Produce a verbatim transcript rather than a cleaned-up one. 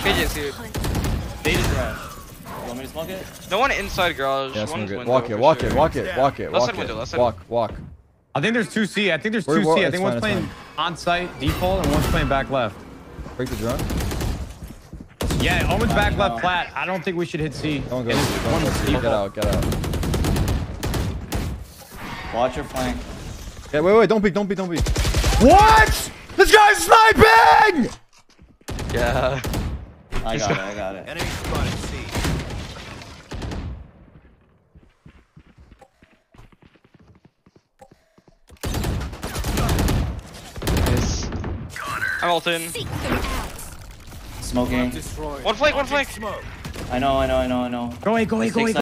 K J, dude. They just rush. You want me to smoke it? No one inside garage. Yeah, One's it. window. Walk it, for walk sure. it, walk it, walk it, Left walk side window, it. left side Walk, walk. I think there's two C. I think there's We're- two we're- C. I it's think fine, one's it's playing on-site default and one's playing back left. Break the drone. Yeah, Omen's back I left know. flat. I don't think we should hit C. Don't go. And it's Don't one go. was Get default. out, get out. Watch your flank. Yeah, wait, wait, don't peek, don't peek, don't peek. What? This guy's sniping! Yeah. I got it, I got it. Enemy spotted C. Nice. I'm ulting. Smoking. Destroyed. One flank, one flank. Smoke. I know, I know, I know, I know. Go away, go away, go away, go